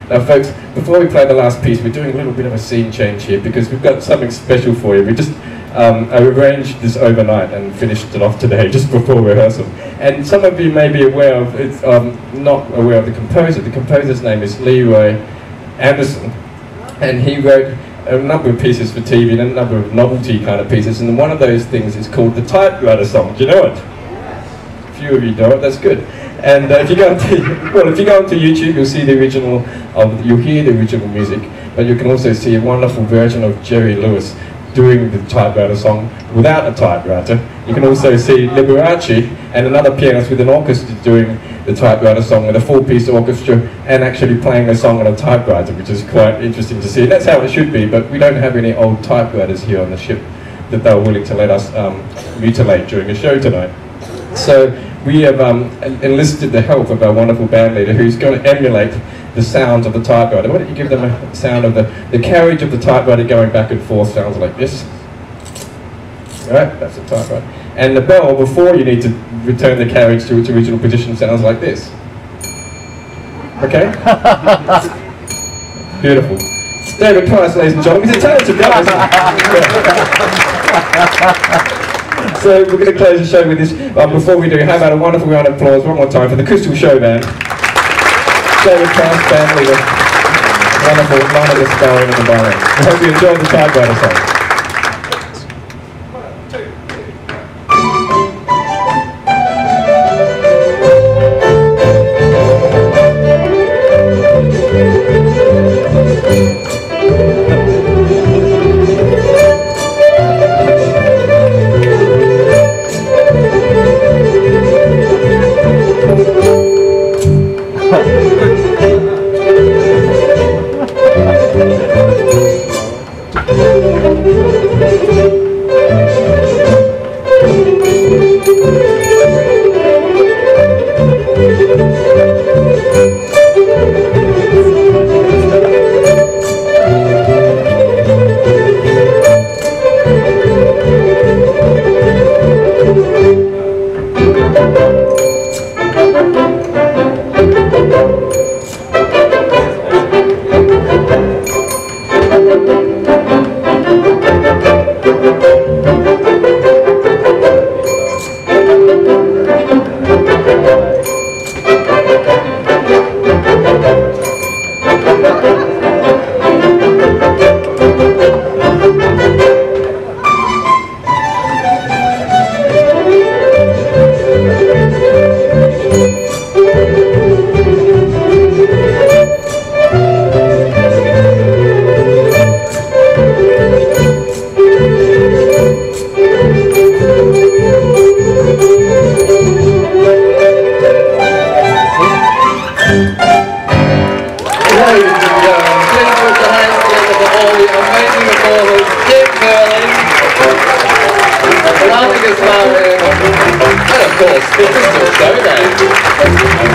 Now folks, before we play the last piece, we're doing a little bit of a scene change here because we've got something special for you. We just I arranged this overnight and finished it off today, just before rehearsal. And some of you may be aware of, not aware of the composer. The composer's name is Leroy Anderson, and he wrote a number of pieces for TV and a number of novelty kind of pieces, and one of those things is called the Typewriter Song. Do you know it? A few of you know it, that's good. And if you go onto YouTube, you'll see the original, you'll hear the original music, but you can also see a wonderful version of Jerry Lewis doing the Typewriter Song without a typewriter. You can also see Liberace and another pianist with an orchestra doing the Typewriter Song with a full-piece orchestra and actually playing a song on a typewriter, which is quite interesting to see. And that's how it should be, but we don't have any old typewriters here on the ship that they were willing to let us mutilate during a show tonight. So we have enlisted the help of our wonderful band leader, who's going to emulate the sounds of the typewriter. Why don't you give them a sound of the carriage of the typewriter going back and forth sounds like this. Right, that's the typewriter. And the bell, before you need to return the carriage to its original position, sounds like this. Okay? Beautiful. David Price, ladies and gentlemen. He's a talented guy, isn't he? So we're going to close the show with this. Before we do, how about a wonderful round of applause one more time for the Crystal Showband. David Price, band leader. Wonderful, Lana Gasparyan on the violin. I hope you enjoyed the Typewriter Song. Lana Gasparyan, and of course, the Crystal Showband.